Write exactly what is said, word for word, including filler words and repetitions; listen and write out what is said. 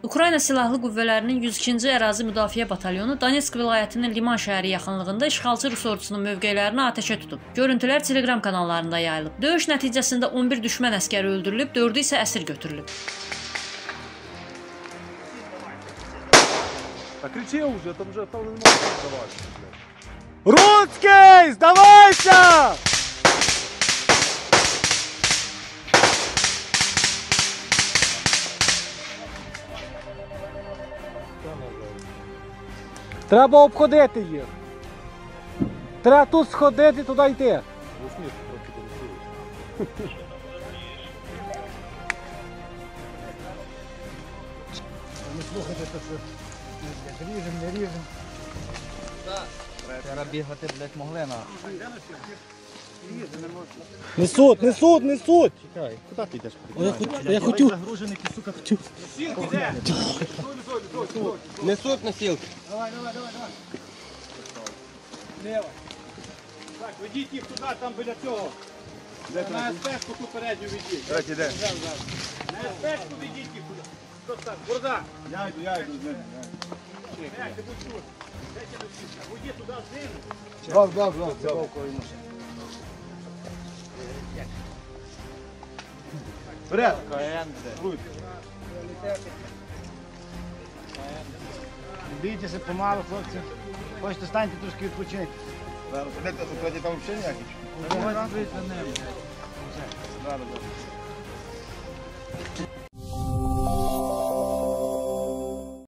Ukrayna Silahlı Qüvvələrinin yüz ikinci Ərazi Müdafiə Batalyonu Donetsk vilayətinin Liman şəhəri yaxınlığında işğalçı Rus ordusunun mövqelərini atəşə tutub. Görüntülər Telegram kanallarında yayılıb. Döyüş nəticəsində on bir düşmən əskəri öldürülüb, dördü isə əsir götürülüb. Русский, сдавайся! Треба обходити їх. Треба тут сходити, туди йти. Не слухайте, що ріжем, не ріжем. Треба бігати, блядь, могли на. Несуть, несуть, несуть! Чекай, куди ти йдеш? Я хотів. Загружений, ти, сука, хотів. Носілки де? Несуть носілки. Давай, давай, давай, давай. Лево. Так, ведіть їх туди, там біля цього. На ес-пешку ту передню ведіть. Так, іде. На ес-пешку ведіть їх туди. Хто так? Бурда. Я йду, я йду. Ей, ти будь тут. Дайте носілка. Ведіть туди знизу. Гав, гав, гав. Це вовкові машини. Вперед! Бійтеся помалу, хлопці. Хочете, станьте трошки відпочиньте. Там взагалі ніякі?